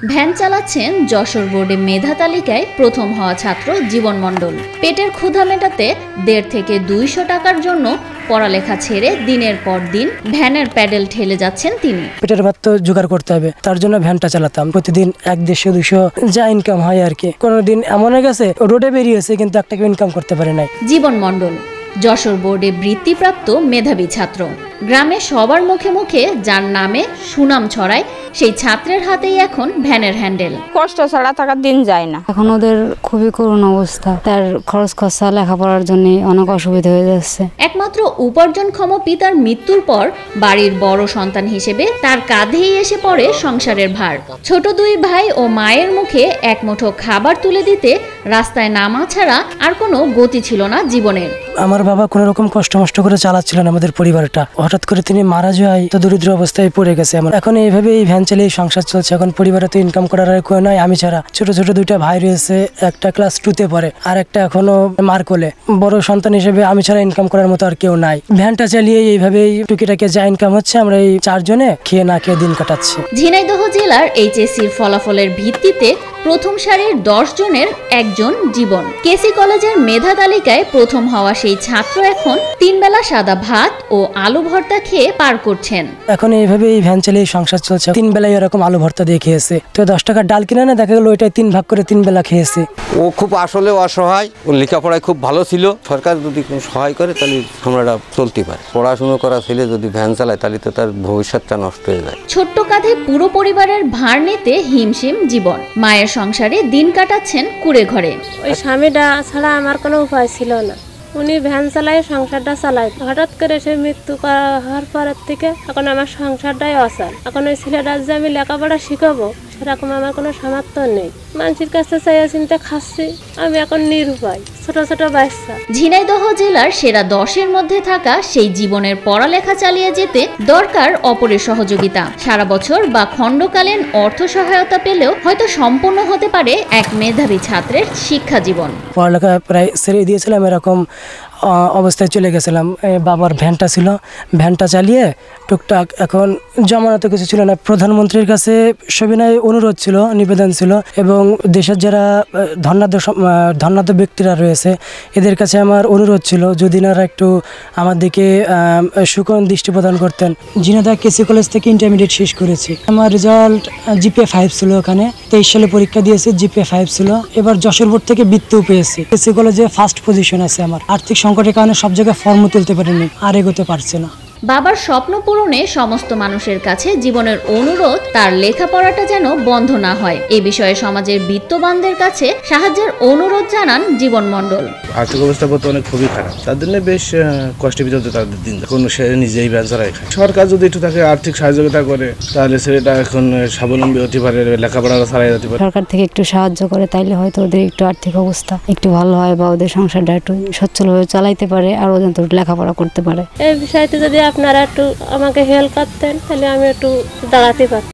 Van চালাচ্ছেন যশোর বোর্ডে মেধা তালিকায় প্রথম হওয়া ছাত্র জীবন মণ্ডল। পেটের ক্ষুধা মেটাতে 1.5 থেকে 200 টাকার জন্য পড়ালেখা ছেড়ে দিনের পর দিন ভ্যানের প্যাডেল ঠেলে যাচ্ছেন তিনি। পেটের ভাত তো জোগাড় করতে হবে, তার জন্য ভ্যানটা চালাতাম। প্রতিদিন 100-200 যা ইনকাম হয় আর কি। কোনোদিন এমন হয়ে গেছে রোডে বেরিয়েছে কিন্তু 1 টাকা ইনকাম করতে পারে নাই। জীবন মণ্ডল যশোর বোর্ডে বৃত্তিপ্রাপ্ত মেধাবী ছাত্র। গ্রামে সবার মুখে মুখে যার নামে সুনাম ছড়ায় সেই ছাত্রের হাতেই এখন ভ্যানের হ্যান্ডেল। কষ্ট ছাড়া থাকার দিন যায় না। এখন ওদের খুবই করুণ অবস্থা, তার খরচ খরচা লেখাপড়ার জন্য অনেক অসুবিধা হয়ে যাচ্ছে। একমাত্র উপার্জনক্ষম পিতার মৃত্যুর পর বাড়ির বড় সন্তান হিসেবে তার কাঁধেই এসে পড়ে সংসারের ভার। ছোট 2 ভাই ও মায়ের মুখে এক মুঠো খাবার তুলে দিতে রাস্তায় নামা ছাড়া আর কোনো গতি ছিল না জীবনের। আমার বাবা কোনো রকম কষ্ট করে চালাচ্ছিলেন আমাদের পরিবারটা। হঠাৎ করে তিনি মারা যায়, তো দরিদ্র অবস্থায় পড়ে গেছে। এখন এইভাবে এই ভ্যান চালিয়ে সংসার চলছে। এখন পরিবারে তো ইনকাম করার আর কেউ নাই, আমি ছাড়া। ছোট 2টা ভাই রয়েছে, একটা ক্লাস 2-তে পড়ে আর একটা এখনো মার কোলে। বড় সন্তান হিসেবে আমি ছাড়া ইনকাম করার মতো আর কেউ নাই। ভ্যানটা চালিয়ে এইভাবেই টুকিটাকে যা ইনকাম হচ্ছে আমরা এই 4 জনে খেয়ে না খেয়ে দিন কাটাচ্ছি। ঝিনাইদহ জেলার এইচএসসির ফলাফলের ভিত্তিতে প্রথম সারির 10 জনের একজন জীবন। কেসি কলেজের মেধা তালিকায় প্রথম হওয়া সেই ছাত্র এখন 3 বেলা সাদা ভাত ও আলু ভর্তা খেয়ে পার করছেন। এখন এইভাবে এই ভ্যান চালিয়ে সংসার চলছে। 3 বেলায় এরকম আলু ভর্তা দিয়ে খেয়েছে। তো 10 টাকার ডাল কিনে না, দেখা গেল ওইটাই 3 ভাগ করে 3 বেলা খেয়েছে। ও খুব আসলে অসহায়। ও লেখাপড়ায় খুব ভালো ছিল। সরকার যদি কোনো সহায় করে তাহলে আমরা চলতে পারি। পড়াশুনো করা ছেলে যদি ভ্যান চালায় তাহলে তো তার ভবিষ্যৎটা নষ্ট হয়ে যায়। ছোট্ট কাঁধে পুরো পরিবারের ভার নিতে হিমশিম জীবন। মায়ের সংসারে দিন কাটাচ্ছেন কুড়ে ঘরে। ওই স্বামীটা ছাড়া আমার কোনো উপায় ছিল না। উনি ভ্যান চালায় সংসারটা চালায়। হঠাৎ করে সে মৃত্যু হওয়ার পরের থেকে এখন আমার সংসারটাই অচল। এখন ওই ছেলেটা যে আমি লেখাপড়া শিখাবো সেরকম আমার কোনো সামর্থ্য নেই। মানুষের কাছে চাইয়া চিন্তা খাচ্ছি, আমি এখন নিরুপায়। ছোট বাচ্চা। ঝিনাইদহ জেলার সেরা 10-এর মধ্যে থাকা সেই জীবনের পড়ালেখা চালিয়ে যেতে দরকার অপরের সহযোগিতা। সারা বছর বা খণ্ডকালীন অর্থ সহায়তা পেলেও হয়তো সম্পূর্ণ হতে পারে এক মেধাবী ছাত্রের শিক্ষা জীবন। পড়ালেখা প্রায় ছেড়ে দিয়েছিলাম, এরকম অবস্থায় চলে গেছিলাম। বাবার ভ্যানটা ছিল, ভ্যানটা চালিয়ে টুকটাক এখন জমানো কিছু ছিল না। প্রধানমন্ত্রীর কাছে সবিনয় অনুরোধ ছিল, নিবেদন ছিল, এবং দেশের যারা ধর্নাঢ্য ব্যক্তিরা রয়েছে এদের কাছে আমার অনুরোধ ছিল যদি না একটু আমার দিকে সুকোণ দৃষ্টি প্রদান করতেন। ঝিনাইদহ কেসি কলেজ থেকে ইন্টারমিডিয়েট শেষ করেছি। আমার রেজাল্ট GPA 5 ছিল। ওখানে 23 সালে পরীক্ষা দিয়েছি, GPA 5 ছিল। এবার যশোর বোর্ড থেকে বৃত্তিও পেয়েছি। কেসি কলেজে ফার্স্ট পজিশন আছে আমার। আর্থিক সংকটের কারণে সব জায়গায় ফর্মও তুলতে পারিনি, আর এগোতে পারছে না। বাবার স্বপ্ন পূরণে সমস্ত মানুষের কাছে জীবনের অনুরোধ তার লেখাপড়াটা যেন বন্ধ না হয়। এ বিষয়ে সমাজের বিত্তবানদের কাছে সাহায্যের অনুরোধ জানান জীবন মণ্ডল। আর্থিক অবস্থা বর্তমানে খুবই খারাপ, তার জন্য বেশ কষ্টের ভিতরে তাদের দিন। কোনো সে নিজেই ভ্যান চালায় খায়। সরকার যদি একটু তাকে আর্থিক সহযোগিতা করে তাহলে সেটা এখন স্বাবলম্বী হতে পারে, লেখাপড়া চালাই যেতে পারে। সরকার থেকে একটু সাহায্য করে তাইলে হয়তো ওদের একটু আর্থিক অবস্থা একটু ভালো হয়, বা ওদের সংসারটা একটু সচ্ছলভাবে চালাইতে পারে, আর ওদের লেখাপড়া করতে পারে। এই বিষয়তে যদি আপনারা একটু আমাকে হেল্প করতেন তাহলে আমি একটু দাঁড়াতে পারতাম।